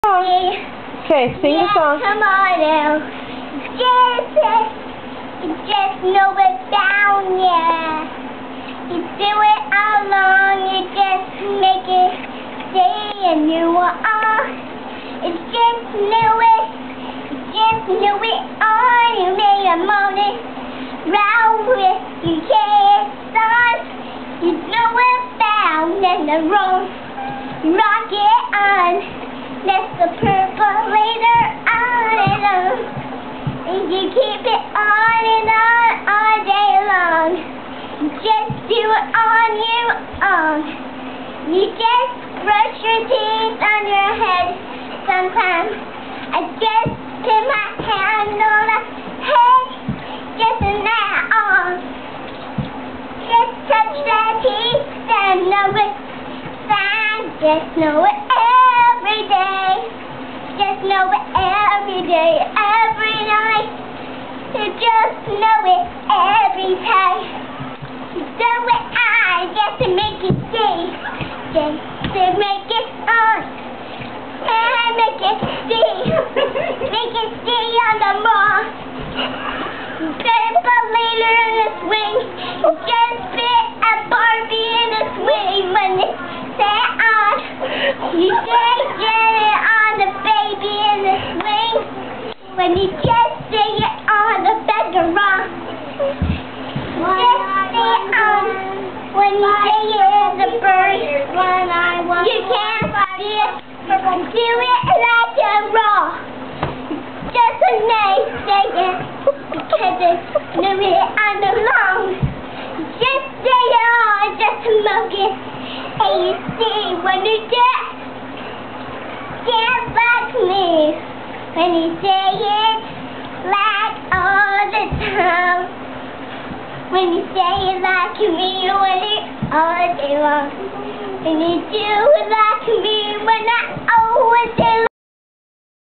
Okay, sing the song. Come on now. Just know it's down, yeah. You do it along, you just make it stay and you are. It's just knew it, on. You made a moment round with your kids on. You know it's bound and the wrong. Rock it on. That's the percolator on and on. And you keep it on and on all day long. Just do it on you own. You just brush your teeth on your head sometimes. I just put my hand on the head, just in that arm. Just touch that teeth and know it's fine. Just know it every day. Just know it every day, every night. You just know it every time. You do it just to make it stay. Just to make it on. And make it stay. Make it stay on the mall. Later in the swing. Just fit a Barbie in the swing when it's set on. You just get it on the baby in the swing. When you just say it on the bedroom. Just say it on. When you say it in the bird. You can't see it. Do it like a raw. Just a nice say it. Because it's moving it on the long. Just say it on. Just to milk it. And you see when you just like me. When you say it like all the time. When you say it like me, when it all day long. When you do it like me, when I always say